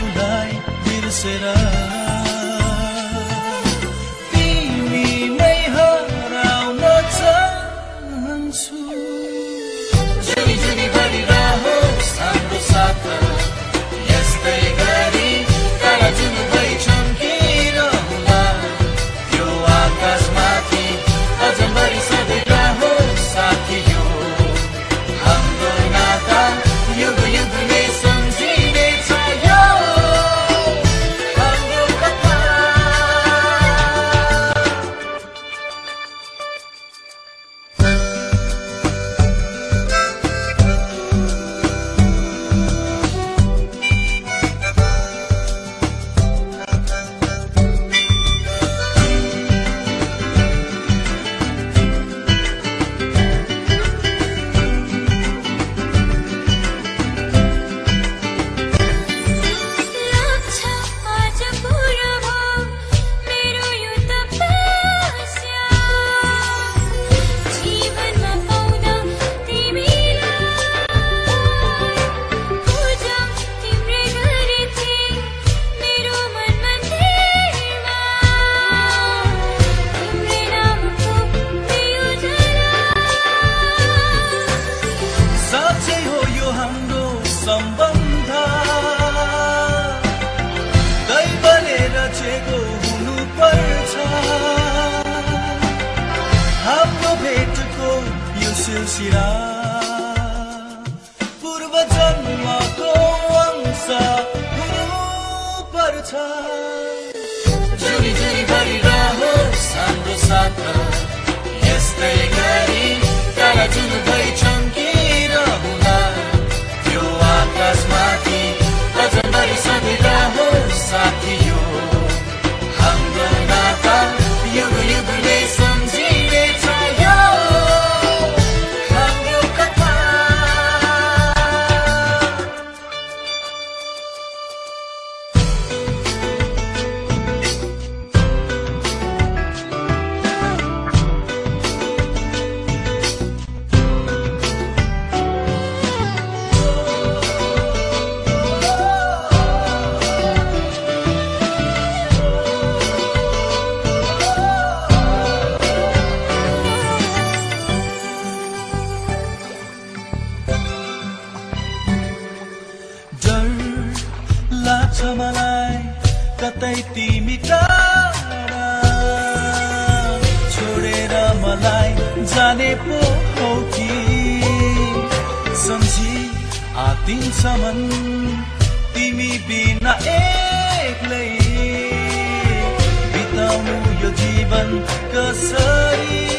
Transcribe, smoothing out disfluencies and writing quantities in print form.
आफूलाई बिर्सेर तिमीमै हराउन चाहन्छु। जुनी जुनी भरिरहोस् हाम्रो साथ यस्तै गरी तारा जुन भई चम्किरहला यो आकाशमाथि अझै सधैँ रहोस् साथी यो हाम्रो नाता युग युगले सम्झिने छ यो हाम्रो कथा। सम्बन्ध दैवले रचेको हुनुपर्छ हाम्रो भेटको यो सिलसिला पूर्व जन्मको अंश हुनुपर्छ। जुनी जुनी भरिरहोस् हाम्रो साथ यस्तै गरी तारा जुन भई चम्किरहला यो आकाशमाथि अझै सधैँ रहोस् साथी यो हाम्रो नाता युग युगले सम्झिने छ यो हाम्रो कथा। लाग्छ मलाई कतै तिमी टाढा छोडेर मलाई जाने पो हौ कि सम्झी आतिन्छ मन तिमी बिना एक्लै बिताउनु यो जीवन कसरी।